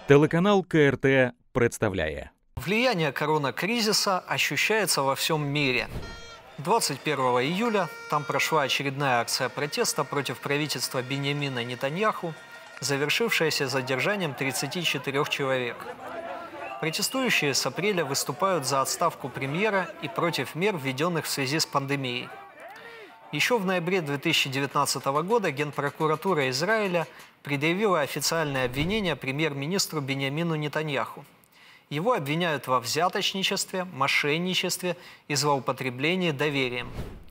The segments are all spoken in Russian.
Телеканал КРТ представляє. Влияние коронакризиса ощущается во всем мире. 21 июля там прошла очередная акция протеста против правительства Биньямина Нетаньяху, завершившаяся задержанием 34 человек. Протестующие с апреля выступают за отставку премьера и против мер, введенных в связи с пандемией. Еще в ноябре 2019 года Генпрокуратура Израиля предъявила официальное обвинение премьер-министру Биньямину Нетаньяху. Его обвиняют во взяточничестве, мошенничестве и злоупотреблении доверием.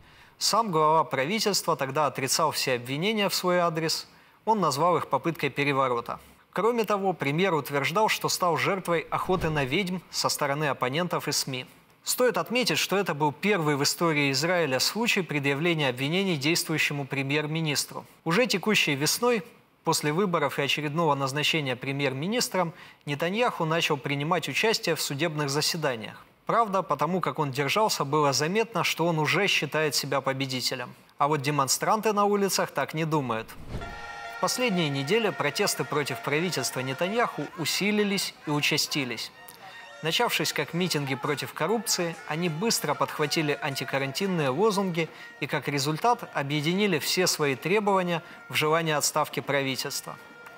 Сам глава правительства тогда отрицал все обвинения в свой адрес. Он назвал их попыткой переворота. Кроме того, премьер утверждал, что стал жертвой охоты на ведьм со стороны оппонентов и СМИ. Стоит отметить, что это был первый в истории Израиля случай предъявления обвинений действующему премьер-министру. Уже текущей весной, после выборов и очередного назначения премьер-министром, Нетаньяху начал принимать участие в судебных заседаниях. Правда, потому как он держался, было заметно, что он уже считает себя победителем. А вот демонстранты на улицах так не думают. В последние недели протесты против правительства Нетаньяху усилились и участились. Начавшись как митинги против коррупции, они быстро подхватили антикарантинные лозунги и, как результат, объединили все свои требования в желании отставки правительства.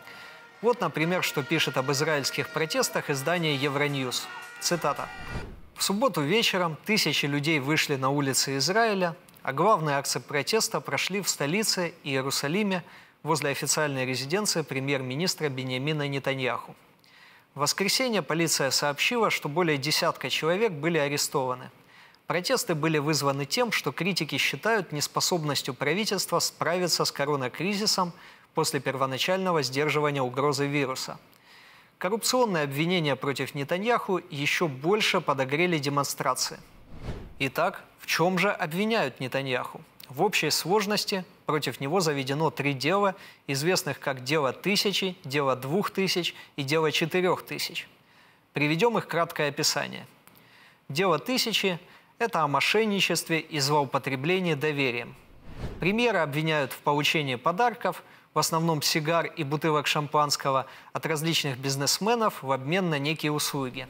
Вот, например, что пишет об израильских протестах издание Евроньюз. Цитата. «В субботу вечером тысячи людей вышли на улицы Израиля, а главные акции протеста прошли в столице Иерусалиме возле официальной резиденции премьер-министра Биньямина Нетаньяху. В воскресенье полиция сообщила, что более десятка человек были арестованы. Протесты были вызваны тем, что критики считают неспособностью правительства справиться с коронакризисом после первоначального сдерживания угрозы вируса. Коррупционные обвинения против Нетаньяху еще больше подогрели демонстрации. Итак, в чем же обвиняют Нетаньяху? В общей сложности против него заведено 3 дела, известных как дело 1000, дело 2000 и дело 4000. Приведем их краткое описание. Дело 1000 – это о мошенничестве и злоупотреблении доверием. Премьера обвиняют в получении подарков, в основном сигар и бутылок шампанского, от различных бизнесменов в обмен на некие услуги.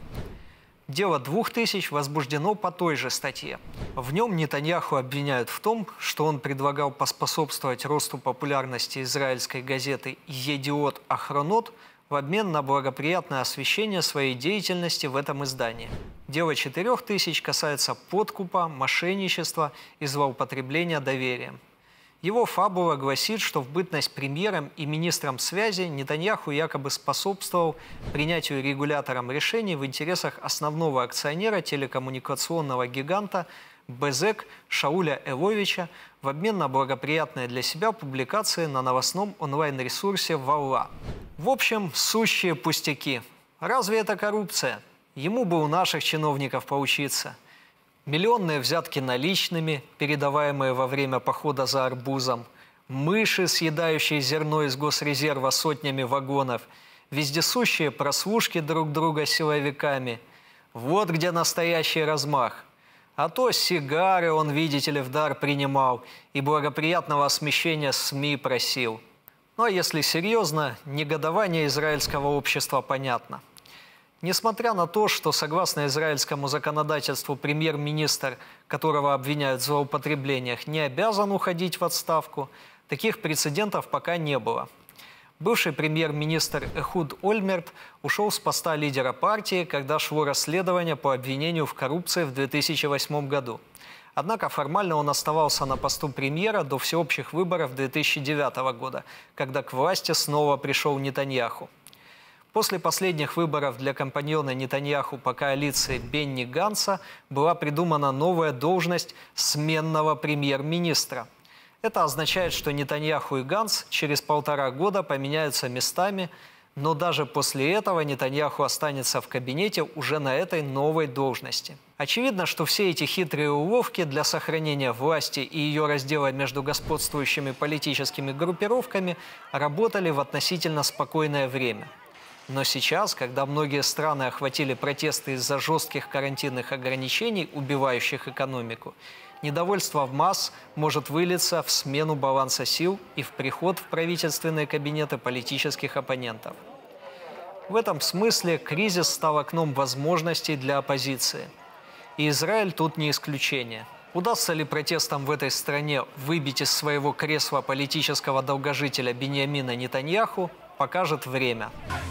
Дело 2000 возбуждено по той же статье. В нем Нетаньяху обвиняют в том, что он предлагал поспособствовать росту популярности израильской газеты «Едиот Ахронот» в обмен на благоприятное освещение своей деятельности в этом издании. Дело 4000 касается подкупа, мошенничества и злоупотребления доверием. Его фабула гласит, что в бытность премьером и министром связи Нетаньяху якобы способствовал принятию регулятором решений в интересах основного акционера телекоммуникационного гиганта БЭЗЭК Шауля Эловича в обмен на благоприятные для себя публикации на новостном онлайн-ресурсе «Валла». В общем, сущие пустяки. Разве это коррупция? Ему бы у наших чиновников поучиться. Миллионные взятки наличными, передаваемые во время похода за арбузом, мыши, съедающие зерно из госрезерва сотнями вагонов, вездесущие прослушки друг друга силовиками. Вот где настоящий размах. А то сигары он, видите ли, в дар принимал и благоприятного освещения СМИ просил. Ну а если серьезно, негодование израильского общества понятно. Несмотря на то, что, согласно израильскому законодательству, премьер-министр, которого обвиняют в злоупотреблениях, не обязан уходить в отставку, таких прецедентов пока не было. Бывший премьер-министр Эхуд Ольмерт ушел с поста лидера партии, когда шло расследование по обвинению в коррупции в 2008 году. Однако формально он оставался на посту премьера до всеобщих выборов 2009 года, когда к власти снова пришел Нетаньяху. После последних выборов для компаньона Нетаньяху по коалиции Бенни Ганца была придумана новая должность сменного премьер-министра. Это означает, что Нетаньяху и Ганц через 1,5 года поменяются местами, но даже после этого Нетаньяху останется в кабинете уже на этой новой должности. Очевидно, что все эти хитрые уловки для сохранения власти и ее раздела между господствующими политическими группировками работали в относительно спокойное время. Но сейчас, когда многие страны охватили протесты из-за жестких карантинных ограничений, убивающих экономику, недовольство в масс может вылиться в смену баланса сил и в приход в правительственные кабинеты политических оппонентов. В этом смысле кризис стал окном возможностей для оппозиции. И Израиль тут не исключение. Удастся ли протестам в этой стране выбить из своего кресла политического долгожителя Биньямина Нетаньяху, покажет время.